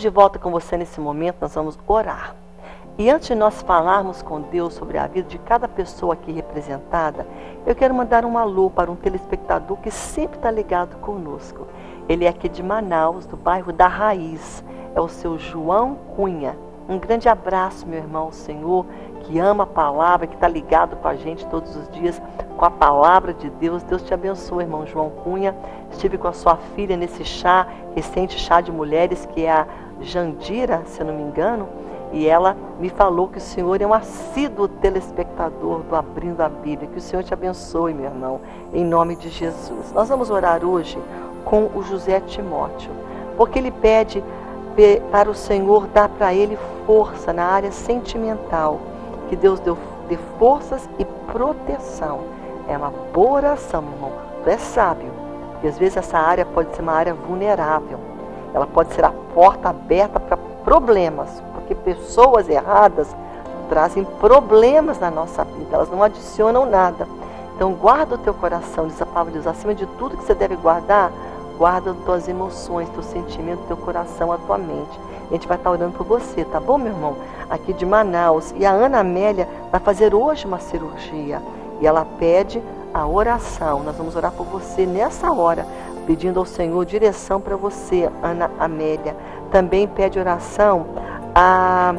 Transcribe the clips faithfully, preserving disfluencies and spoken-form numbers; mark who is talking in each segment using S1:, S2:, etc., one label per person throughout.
S1: de volta com você nesse momento, nós vamos orar. E antes de nós falarmos com Deus sobre a vida de cada pessoa aqui representada, eu quero mandar um alô para um telespectador que sempre está ligado conosco. Ele é aqui de Manaus, do bairro da Raiz. É o seu João Cunha. Um grande abraço, meu irmão, o Senhor, que ama a palavra, que está ligado com a gente todos os dias, com a palavra de Deus. Deus te abençoe, irmão João Cunha. Estive com a sua filha nesse chá, recente chá de mulheres, que é a Jandira, se eu não me engano, e ela me falou que o Senhor é um assíduo telespectador do Abrindo a Bíblia. Que o Senhor te abençoe, meu irmão, em nome de Jesus. Nós vamos orar hoje com o José Timóteo, porque ele pede para o Senhor dar para ele força na área sentimental, que Deus deu, dê forças e proteção. É uma boa oração, meu irmão. Tu é sábio, porque às vezes essa área pode ser uma área vulnerável. Ela pode ser a porta aberta para problemas, porque pessoas erradas trazem problemas na nossa vida, elas não adicionam nada. Então guarda o teu coração, diz a palavra de Deus, acima de tudo que você deve guardar, guarda as tuas emoções, teu sentimento, teu coração, a tua mente. A gente vai estar orando por você, tá bom, meu irmão? Aqui de Manaus. E a Ana Amélia vai fazer hoje uma cirurgia. E ela pede a oração. Nós vamos orar por você nessa hora, pedindo ao Senhor direção para você, Ana Amélia. Também pede oração a,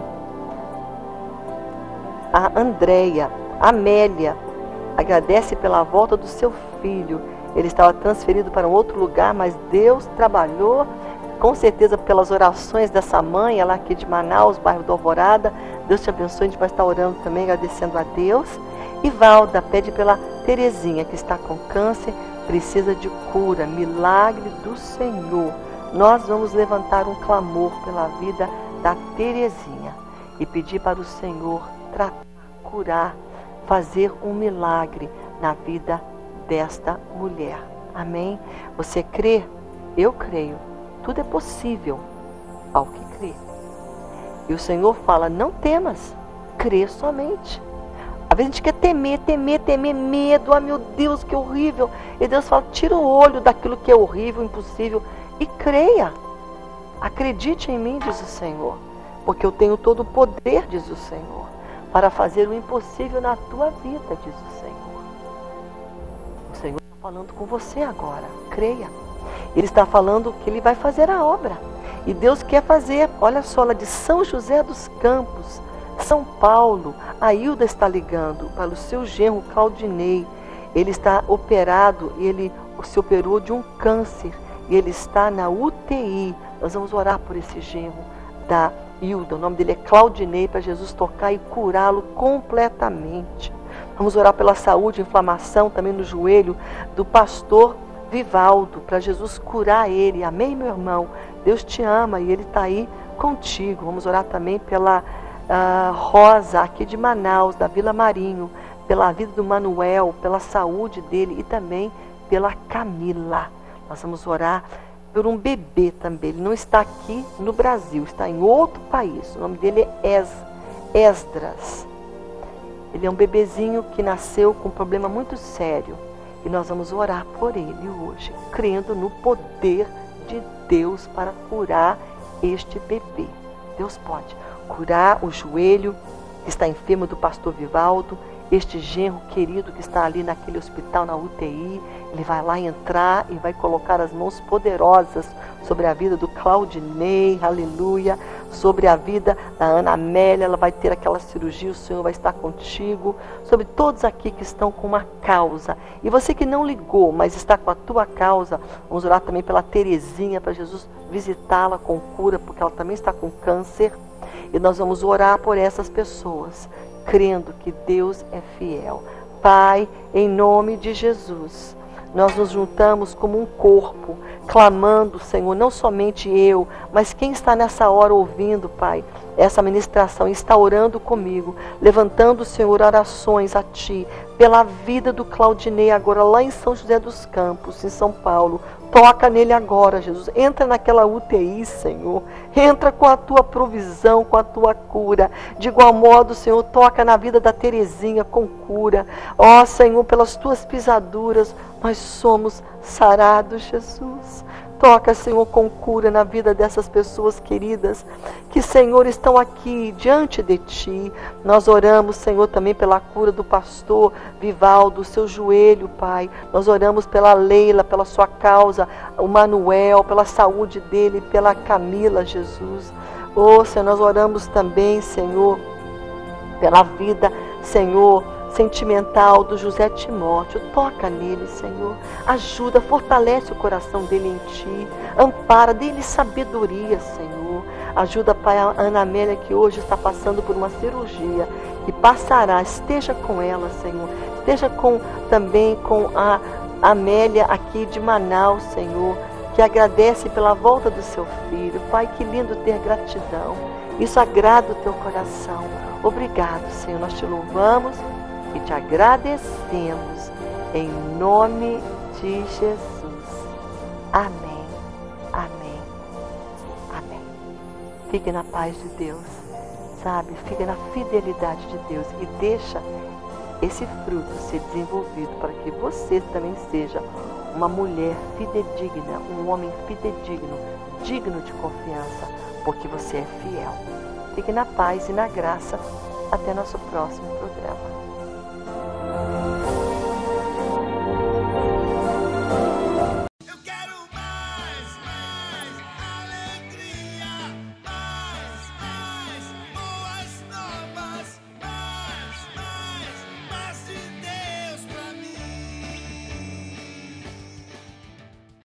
S1: a Andréia. Amélia agradece pela volta do seu filho. Ele estava transferido para um outro lugar, mas Deus trabalhou, com certeza pelas orações dessa mãe, ela aqui de Manaus, bairro do Alvorada. Deus te abençoe, a gente vai estar orando também, agradecendo a Deus. E Valda pede pela Terezinha, que está com câncer, precisa de cura, milagre do Senhor. Nós vamos levantar um clamor pela vida da Terezinha e pedir para o Senhor tratar, curar, fazer um milagre na vida desta mulher. Amém? Você crê? Eu creio. Tudo é possível ao que crê. E o Senhor fala, não temas, crê somente. Às vezes a gente quer temer, temer, temer, medo, ah meu Deus, que horrível. E Deus fala, tira o olho daquilo que é horrível, impossível e creia. Acredite em mim, diz o Senhor, porque eu tenho todo o poder, diz o Senhor, para fazer o impossível na tua vida, diz o Senhor. O Senhor está falando com você agora, creia. Ele está falando que Ele vai fazer a obra. E Deus quer fazer, olha só, lá de São José dos Campos, São Paulo, a Hilda está ligando para o seu genro Claudinei. Ele está operado, ele se operou de um câncer e ele está na U T I. Nós vamos orar por esse genro da Hilda. O nome dele é Claudinei, para Jesus tocar e curá-lo completamente. Vamos orar pela saúde, inflamação também no joelho do pastor Vivaldo, para Jesus curar ele. Amém, meu irmão? Deus te ama e Ele está aí contigo. Vamos orar também pela uh, Rosa, aqui de Manaus, da Vila Marinho, pela vida do Manuel, pela saúde dele e também pela Camila. Nós vamos orar por um bebê também. Ele não está aqui no Brasil, está em outro país. O nome dele é Es, Esdras. Ele é um bebezinho que nasceu com um problema muito sério. E nós vamos orar por ele hoje, crendo no poder de Deus para curar este bebê. Deus pode curar o joelho que está enfermo do pastor Vivaldo, este genro querido que está ali naquele hospital na U T I. Ele vai lá entrar e vai colocar as mãos poderosas sobre a vida do Claudinei, aleluia, sobre a vida da Ana Amélia. Ela vai ter aquela cirurgia, o Senhor vai estar contigo, sobre todos aqui que estão com uma causa. E você que não ligou, mas está com a tua causa, vamos orar também pela Terezinha, para Jesus visitá-la com cura, porque ela também está com câncer. E nós vamos orar por essas pessoas, crendo que Deus é fiel. Pai, em nome de Jesus, nós nos juntamos como um corpo, clamando, Senhor, não somente eu, mas quem está nessa hora ouvindo, Pai, essa ministração, está orando comigo, levantando, Senhor, orações a Ti, pela vida do Claudinei agora, lá em São José dos Campos, em São Paulo. Toca nele agora, Jesus. Entra naquela U T I, Senhor. Entra com a Tua provisão, com a Tua cura. De igual modo, Senhor, toca na vida da Terezinha com cura. Ó, Senhor, pelas Tuas pisaduras, nós somos sarados, Jesus. Toca, Senhor, com cura na vida dessas pessoas queridas que, Senhor, estão aqui diante de Ti. Nós oramos, Senhor, também pela cura do pastor Vivaldo, seu joelho, Pai. Nós oramos pela Leila, pela sua causa, o Manuel, pela saúde dele, pela Camila, Jesus. Oh, Senhor, nós oramos também, Senhor, pela vida, Senhor, sentimental do José Timóteo. Toca nele, Senhor. Ajuda, fortalece o coração dele em Ti. Ampara, dê-lhe sabedoria, Senhor. Ajuda, Pai, a Ana Amélia, que hoje está passando por uma cirurgia, que passará. Esteja com ela, Senhor. Esteja com, também com a Amélia aqui de Manaus, Senhor, que agradece pela volta do seu filho. Pai, que lindo ter gratidão. Isso agrada o Teu coração. Obrigado, Senhor. Nós Te louvamos e Te agradecemos, em nome de Jesus. Amém, amém, amém. Fique na paz de Deus, sabe? Fique na fidelidade de Deus e deixa esse fruto ser desenvolvido para que você também seja uma mulher fidedigna, um homem fidedigno, digno de confiança, porque você é fiel. Fique na paz e na graça. Até nosso próximo programa.